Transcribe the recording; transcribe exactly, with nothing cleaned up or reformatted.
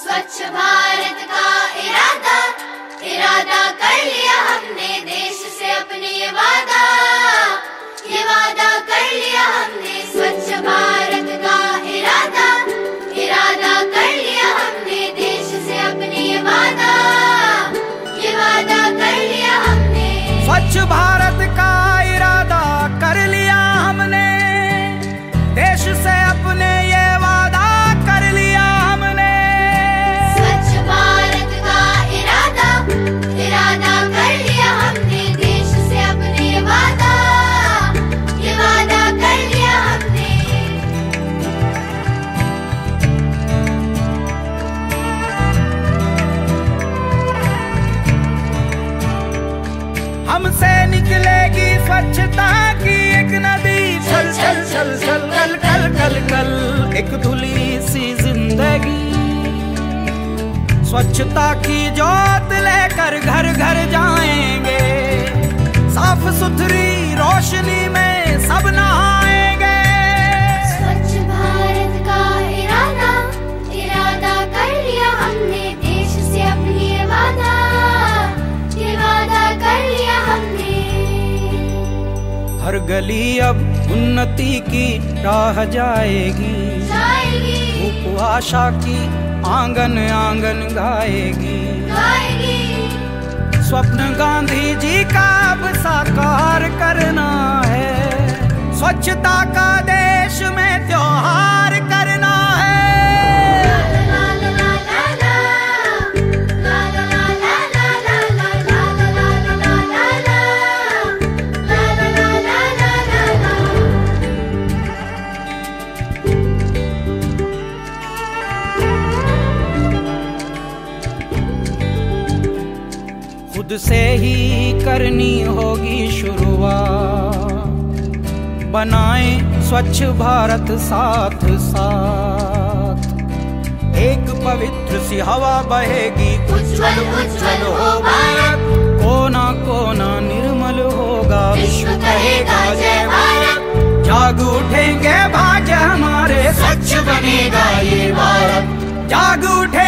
स्वच्छ भारत का इरादा इरादा कर लिया हमने, देश से अपने ये वादा ये वादा कर लिया हमने। स्वच्छ भारत का इरादा इरादा कर लिया हमने, देश से अपने ये वादा ये वादा कर लिया हमने। स्वच्छ भारत का इरादा कर लिया हमने, देश से अपने ये वादा कर लिया हमने। स्वच्छ भारत का इरादा इरादा कर लिया हमने, देश से अपने ये वादा ये वादा कर लिया हमने। हमसे निकलेगी स्वच्छता की एक नदी, चल चल चल चल कल कल कल कल एक धुली सी जिंदगी। स्वच्छता की जोत लेकर घर घर जाएंगे, साफ सुथरी रोशनी में सब नहाएंगे। स्वच्छ भारत का इरादा इरादा कर लिया हमने, देश से अपनी ये वादा ये वादा कर लिया हमने। हर गली अब उन्नति की राह जाएगी, जाएगी धूप आशा की आंगन आंगन गाएगी, गाएगी। स्वप्न गांधी जी का अब साकार करना है, स्वच्छता का देश में त्योहार करना है। खुद से ही करनी होगी शुरुआत, बनाएं स्वच्छ भारत साथ साथ। एक पवित्र सी हवा बहेगी, उज्ज्वल उज्ज्वल हो भारत। कोना कोना निर्मल होगा, विश्व कहेगा जय भारत। जाग उठेंगे भाग्य हमारे, स्वच्छ बनेगा ये भारत। जाग उठे